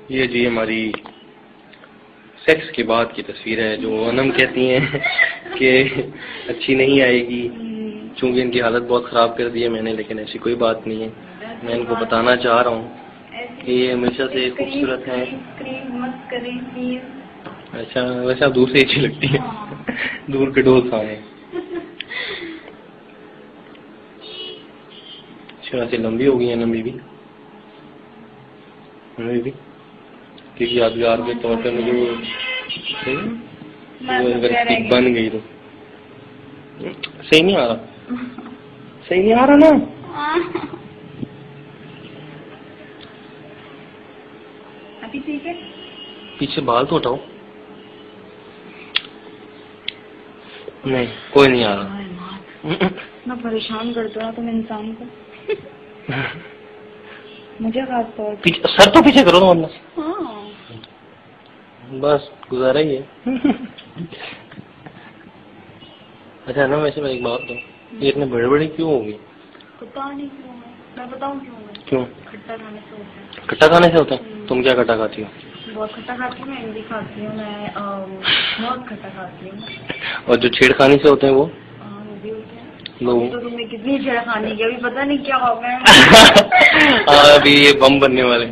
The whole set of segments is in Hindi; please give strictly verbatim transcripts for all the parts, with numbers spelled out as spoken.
ये जी हमारी सेक्स के बाद की तस्वीर है जो अनम कहती हैं कि अच्छी नहीं आएगी, चूंकि इनकी हालत बहुत ख़राब कर दी है मैंने, लेकिन ऐसी कोई बात नहीं है। मैं इनको बताना चाह रहा हूँ कि ये हमेशा से खूबसूरत हैं। अच्छा, वैसे आप दूर से अच्छी लगती है। दूर के डोल खाए। अच्छा, से लंबी हो गई है ना बीबी? बीबी किसी यादगार के तौर पे मुझे वो सही वो अगर स्टिक बन गई तो सही नहीं आ रहा, सही नहीं आ रहा ना। अभी ठीक है? पीछे बाल तो उठाओ। नहीं, कोई नहीं आ रहा। ना परेशान करते हो तुम इंसान को। मुझे खास तौर पे सर तो पीछे करो ना वरना। हाँ। बस गुजारा ही है। अच्छा ना, वैसे मैं एक बात बताऊँ, ये इतने बड़े बड़े क्यों हो गए? पता नहीं क्यों है, मैं बताऊँ क्यों है? क्यों? खट्टा खाने से होता है। खट्टा खाने से होता है? तुम क्या खट्टा खाती हो? बहुत खट्टा खाती हूँ, मैं इमली खाती हूँ, मैं बहुत खट्टा खाती हूँ। और जो छेड़खानी से होते हैं वो? हाँ, वो भी होते हैं। अभी तो तुम्हें कितनी छेड़खानी की, अभी पता नहीं क्या हो गया। हाँ, अभी ये बम बनने वाले।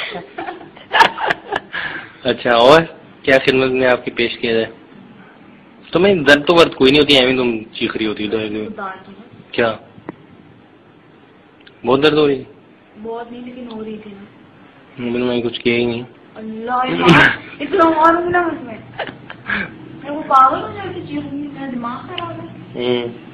अच्छा, और क्या खिदमत में आपकी पेश किया जाए? तुम्हें दर्द तो वर्द कोई नहीं होती है, तुम चीख रही होती है। क्या बहुत दर्द हो रही है? बहुत नहीं, लेकिन हो रही थी ना। मैंने कुछ किया ही नहीं। अल्लाह, इतना मारूंगी ना उसमें, मैं वो पागल हो जाएगी, चीखूंगी, मेरा दिमाग खराब है।